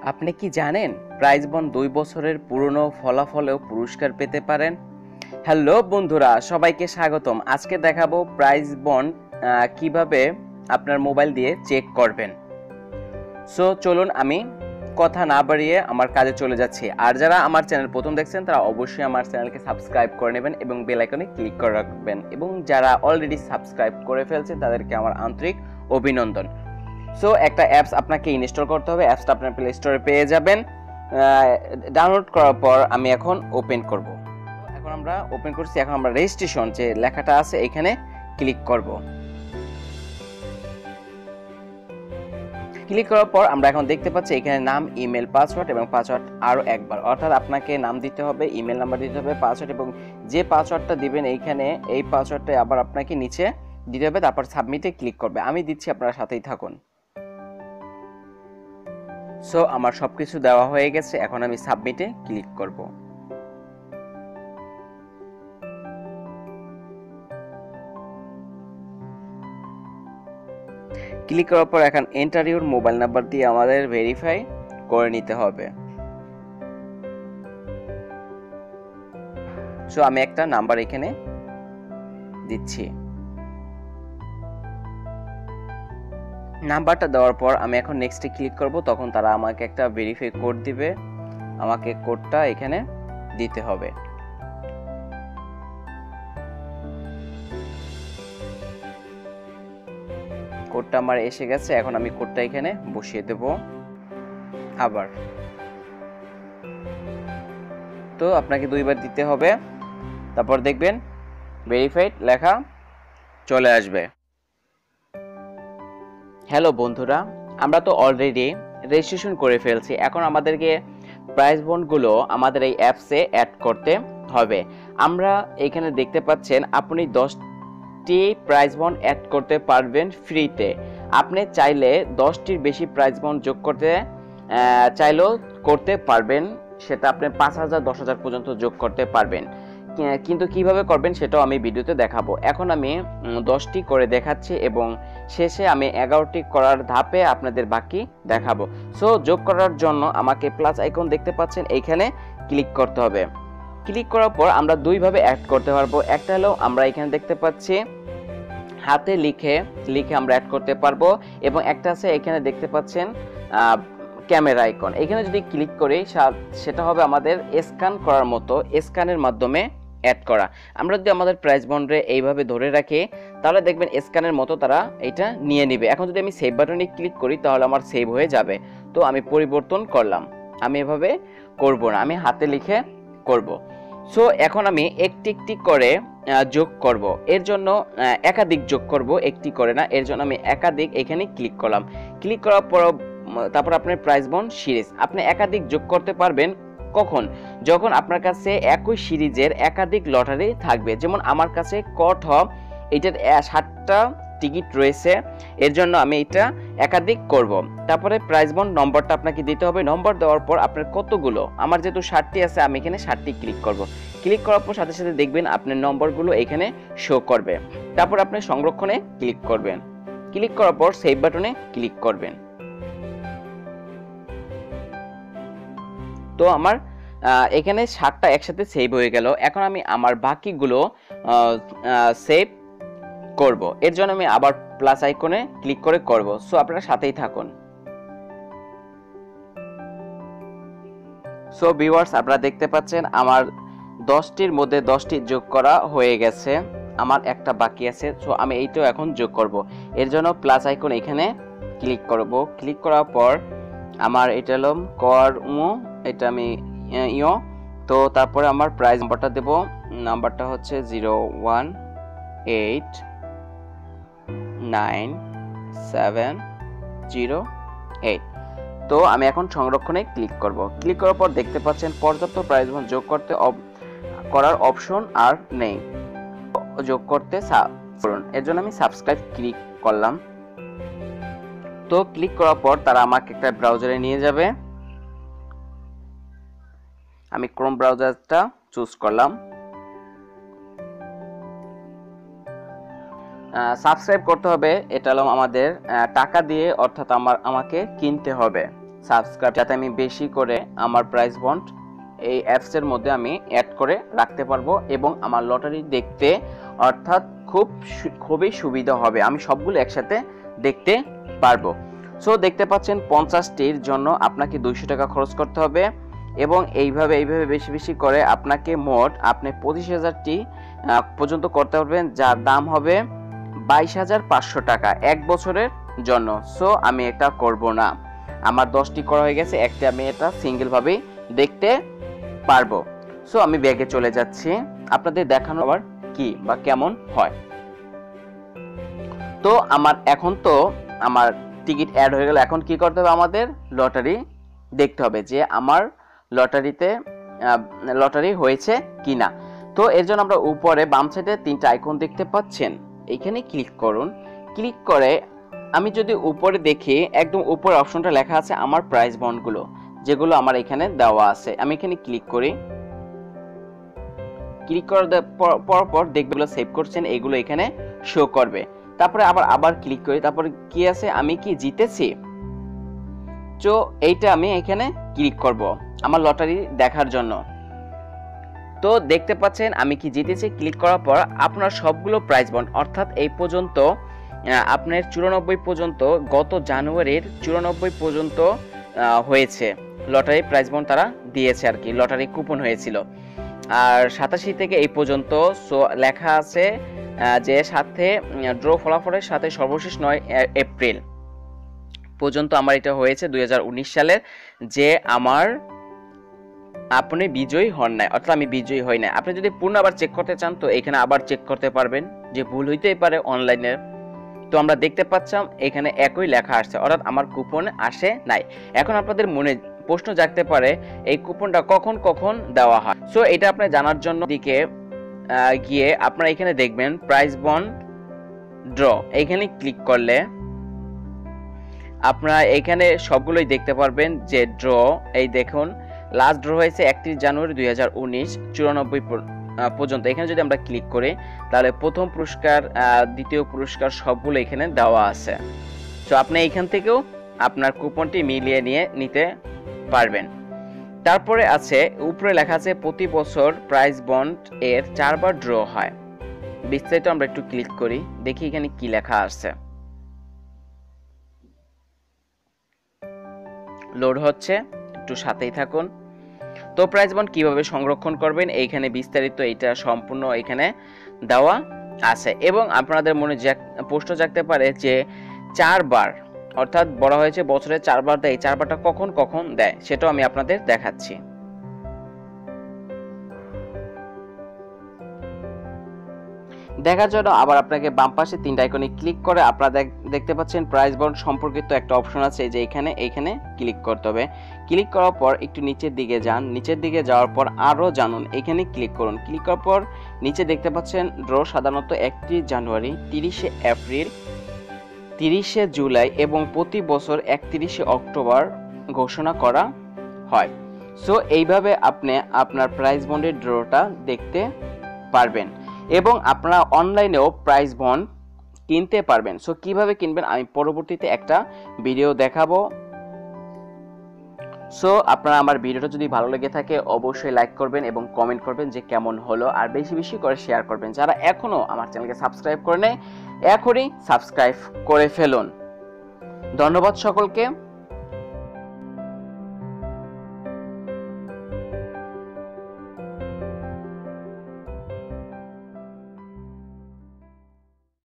আপনি কি জানেন প্রাইজ বন্ড 2 বছরের পুরনো ফলাফলেও পুরস্কার পেতে পারেন? হ্যালো বন্ধুরা, সবাইকে স্বাগতম। আজকে দেখাবো প্রাইজ বন্ড কিভাবে আপনার মোবাইল দিয়ে চেক করবেন। সো চলুন আমি কথা না বাড়িয়ে আমার কাজে চলে যাচ্ছি। আর যারা আমার চ্যানেল প্রথম দেখছেন তারা অবশ্যই আমার চ্যানেলকে সাবস্ক্রাইব করে নেবেন এবং বেল আইকনে ক্লিক করে রাখবেন, এবং যারা অলরেডি সাবস্ক্রাইব করে ফেলছে তাদেরকে আমার আন্তরিক অভিনন্দন। সো একটা অ্যাপস আপনাকে ইনস্টল করতে হবে। অ্যাপসটা আপনার প্লে স্টোরে পেয়ে যাবেন। ডাউনলোড করার পর আমি এখন ওপেন করব। এখন আমরা ওপেন করছি। এখন আমরা রেজিস্ট্রেশন যে লেখাটা আছে এখানে ক্লিক করব। ক্লিক করার পর আমরা এখন দেখতে পাচ্ছি এখানে নাম, ইমেল, পাসওয়ার্ড এবং পাসওয়ার্ড আরও একবার, অর্থাৎ আপনাকে নাম দিতে হবে, ইমেল নাম্বার দিতে হবে, পাসওয়ার্ড, এবং যে পাসওয়ার্ডটা দিবেন এইখানে এই পাসওয়ার্ডটা আবার আপনাকে নিচে দিতে হবে। তারপর সাবমিটে ক্লিক করবে। আমি দিচ্ছি, আপনারা সাথেই থাকুন। সো আমার সবকিছু দেওয়া হয়ে গেছে। এখন আমি সাবমিটে ক্লিক করব। ক্লিক করার পর এখন এন্টার ইউর মোবাইল নাম্বার দিয়ে আমাদের ভেরিফাই করে নিতে হবে। সো আমি একটা নাম্বার এখানে দিচ্ছি। নাম্বারটা দেওয়ার পর আমি এখন নেক্সটে ক্লিক করব। তখন তারা আমাকে একটা ভেরিফাই কোড দিবে। আমাকে কোডটা এখানে দিতে হবে। কোডটা আমার এসে গেছে। এখন আমি কোডটা এখানে বসিয়ে দেব আবার। তো আপনাকে 2 বার দিতে হবে। তারপর দেখবেন ভেরিফাইড লেখা চলে আসবে। হ্যালো বন্ধুরা, আমরা তো অলরেডি রেজিস্ট্রেশন করে ফেলছি। এখন আমাদেরকে প্রাইজ বন্ডগুলো আমাদের এই অ্যাপসে অ্যাড করতে হবে। আমরা এখানে দেখতে পাচ্ছেন আপনি 10টি প্রাইজ বন্ড অ্যাড করতে পারবেন ফ্রিতে। আপনি চাইলে 10টির বেশি প্রাইজ বন্ড যোগ করতে চাইলেও করতে পারবেন। সেটা আপনি 5,000 10,000 পর্যন্ত যোগ করতে পারবেন, কিন্তু কিভাবে করবেন সেটাও আমি ভিডিওতে দেখাবো। এখন আমি 10টি করে দেখাচ্ছি এবং শেষে আমি 11টি করার ধাপে আপনাদের বাকি দেখাবো। সো যোগ করার জন্য আমাকে প্লাস আইকন দেখতে পাচ্ছেন, এইখানে ক্লিক করতে হবে। ক্লিক করার পর আমরা 2 ভাবে অ্যাড করতে পারবো। একটা হলো আমরা এখানে দেখতে পাচ্ছি হাতে লিখে আমরা অ্যাড করতে পারবো, এবং একটা আছে এখানে দেখতে পাচ্ছেন ক্যামেরা আইকন। এখানে যদি ক্লিক করি সেটা হবে আমাদের স্ক্যান করার মতো, স্ক্যানের মাধ্যমে অ্যাড করা। আমরা যদি আমাদের প্রাইস বন্ডে এইভাবে ধরে রাখি তাহলে দেখবেন স্ক্যানের মতো তারা এটা নিয়ে নেবে। এখন যদি আমি সেভ বাটনে ক্লিক করি তাহলে আমার সেভ হয়ে যাবে। তো আমি পরিবর্তন করলাম, আমি এভাবে করব না, আমি হাতে লিখে করব। সো এখন আমি একটি একটি করে যোগ করব। এর জন্য একাধিক যোগ করব, একটি করে না। এর জন্য আমি একাধিক এখানে ক্লিক করলাম। ক্লিক করার পর তারপর আপনার প্রাইজ বন্ড সিরিজ আপনি একাধিক যোগ করতে পারবেন। কখন? যখন আপনার কাছে একই সিরিজের একাধিক লটারি থাকবে। যেমন আমার কাছে কট এটার 60টা টিকিট রয়েছে, এর জন্য আমি এটা একাধিক করব। তারপরে প্রাইজ বন্ড নম্বরটা আপনাকে দিতে হবে। নম্বর দেওয়ার পর আপনার কতগুলো, আমার যেহেতু 60টি আছে আমি এখানে 60টি ক্লিক করব। ক্লিক করার পর সাথে সাথে দেখবেন আপনার নম্বরগুলো এখানে শো করবে। তারপর আপনি সংরক্ষণে ক্লিক করবেন। ক্লিক করার পর সেভ বাটনে ক্লিক করবেন। তো আমার এখানে 60টা একসাথে সেভ হয়ে গেল। এখন আমি আমার বাকিগুলো সেভ করব। এর জন্য আমি আবার প্লাস আইকনে ক্লিক করে করব। সো আপনারা সাথেই থাকুন। সো ভিউয়ার্স, আপনারা দেখতে পাচ্ছেন আমার 10টির মধ্যে 10টি যোগ করা হয়ে গেছে। আমার একটা বাকি আছে। সো আমি এইটাও এখন যোগ করব। এর জন্য প্লাস আইকন এখানে ক্লিক করব। ক্লিক করার পর আমার এটা হলো এটা আমি তো তারপরে আমার প্রাইজ নাম্বারটা দেব। নাম্বারটা হচ্ছে 0189708। তো আমি এখন সংরক্ষণে ক্লিক করব। ক্লিক করার পর দেখতে পাচ্ছেন পর্যাপ্ত প্রাইজ যোগ করার অপশন আর নেই। যোগ করতে করুন। এর জন্য আমি সাবস্ক্রাইব ক্লিক করলাম। তো ক্লিক করার পর তারা আমাকে একটা ব্রাউজারে নিয়ে যাবে। আমি ক্রোম ব্রাউজারটা চুজ করলাম। সাবস্ক্রাইব করতে হবে, এটা হলো আমাদের টাকা দিয়ে, অর্থাৎ আমাকে কিনতে হবে। সাবস্ক্রাইব, যাতে আমি বেশি করে আমার প্রাইজ বন্ড এই অ্যাপসের মধ্যে আমি অ্যাড করে রাখতে পারবো এবং আমার লটারি দেখতে অর্থাৎ খুবই সুবিধা হবে, আমি সবগুলো একসাথে দেখতে পারবো। সো দেখতে পাচ্ছেন 50টির জন্য আপনাকে 200 টাকা খরচ করতে হবে এবং এইভাবে বেশি বেশি করে আপনাকে মোট আপনি 25,000টি পর্যন্ত করতে পারবেন, যার দাম হবে 22,500 টাকা এক বছরের জন্য। সো আমি এটা করব না, আমার 10টি করা হয়ে গেছে, একটা আমি এটা সিঙ্গেল ভাবেই দেখতে পারবো। সো আমি ব্যাগে চলে যাচ্ছি আপনাদের দেখানো আবার কি বা কেমন হয়। তো আমার টিকিট অ্যাড হয়ে গেল। এখন কি করতে হবে, আমাদের লটারি দেখতে হবে যে আমার লটারি হয়েছে কিনা। তো এর জন্য আমরা উপরে বাম সাইডে 3টা আইকন দেখতে পাচ্ছেন, এইখানে ক্লিক করুন। ক্লিক করে আমি যদি উপরে দেখি, একদম উপরে অপশনটা লেখা আছে আমার প্রাইজ বন্ডগুলো, যেগুলো আমার এখানে দেওয়া আছে। আমি এখানে ক্লিক করি, ক্লিক করার পর দেখবে সেভ করছেন, এগুলো এখানে শো করবে। তারপরে আবার ক্লিক করি, তারপরে কি আছে, আমি কি জিতেছি, তো এইটা আমি এখানে ক্লিক করব আমার লটারি দেখার জন্য। তো দেখতে পাচ্ছেন আমি কি জিতেছি। ক্লিক করার পর আপনার সবগুলো প্রাইজ বন্ড অর্থাৎ এই পর্যন্ত আপনার 94 পর্যন্ত, গত জানুয়ারির 94 পর্যন্ত হয়েছে লটারি প্রাইজ বন্ড তারা দিয়েছে আর কি, লটারি কুপন হয়েছিল। আর 87 থেকে এই পর্যন্ত লেখা আছে যে সাথে ড্র ফলাফলের সাথে সর্বশেষ 9 এপ্রিল পর্যন্ত আমার এটা হয়েছে 2019 সালের, যে আপনি বিজয়ী হন নাই, অর্থাৎ আমি বিজয়ী হই নাই। আপনি যদি পূর্ণ আবার চেক করতে চান তো এখানে আবার চেক করতে পারবেন, যে ভুল হইতেই পারে অনলাইনে। তো আমরা দেখতে পাচ্ছিলাম এখানে একই লেখা আসছে, অর্থাৎ আমার কুপন আসে নাই। এখন আপনাদের মনে প্রশ্ন জাগতে পারে এই কুপনটা কখন দেওয়া হয়। সো এটা আপনি জানার জন্য দিকে গিয়ে আপনারা এখানে দেখবেন প্রাইজ বন্ড ড্র, এইখানে ক্লিক করলে আপনারা এখানে সবগুলোই দেখতে পারবেন যে ড্র, এই দেখুন লাস্ট ড্র হয়েছে 31 জানুয়ারি 2019 94 পর্যন্ত। এখানে যদি আমরা ক্লিক করি তাহলে প্রথম পুরস্কার, দ্বিতীয় পুরস্কার সবগুলো এখানে দেওয়া আছে। তো আপনি এখান থেকেও আপনার কুপনটি মিলিয়ে নিতে পারবেন। তারপরে আছে উপরে লেখা আছে প্রতি বছর প্রাইজ বন্ড এর 4 বার ড্র হয়। বিস্তারিত আমরা একটু ক্লিক করি, দেখি এখানে কি লেখা আছে। লোড হচ্ছে, একটু সাথেই থাকুন। তো প্রাইজ বন্ড কিভাবে সংরক্ষণ করবেন এইখানে বিস্তারিত এটা সম্পূর্ণ এখানে দেওয়া আছে। এবং আপনাদের মনে প্রশ্ন জাগতে পারে যে 4 বার, অর্থাৎ বলা হয়েছে বছরে 4 বার দেয়, 4 বারটা কখন দেয় সেটাও আমি আপনাদের দেখাচ্ছি। দেখার জন্য আবার আপনাকে বাম পাশে 3টা আইকনে ক্লিক করে আপনারা দেখতে পাচ্ছেন প্রাইজ বন্ড সম্পর্কিত একটা অপশন আছে, যে এইখানে ক্লিক করতে হবে। ক্লিক করার পর একটু নিচের দিকে যান, নিচের দিকে যাওয়ার পর আরো জানুন, এখানে ক্লিক করুন। ক্লিক করার পর নিচে দেখতে পাচ্ছেন ড্র সাধারণত 31 জানুয়ারি, 30 এপ্রিল, 30 জুলাই এবং প্রতি বছর 31 অক্টোবর ঘোষণা করা হয়। সো এইভাবে আপনি আপনার প্রাইজ বন্ডের ড্রটা দেখতে পারবেন এবং আপনারা অনলাইনেও প্রাইজ বন্ড কিনতে পারবেন। সো কিভাবে কিনবেন আমি পরবর্তীতে একটা ভিডিও দেখাবো। সো আপনারা আমার ভিডিওটা যদি ভালো লেগে থাকে অবশ্যই লাইক করবেন এবং কমেন্ট করবেন যে কেমন হলো, আর বেশি বেশি করে শেয়ার করবেন। যারা এখনো আমার চ্যানেলকে সাবস্ক্রাইব করে নেই এখনই সাবস্ক্রাইব করে ফেলুন। ধন্যবাদ সকলকে।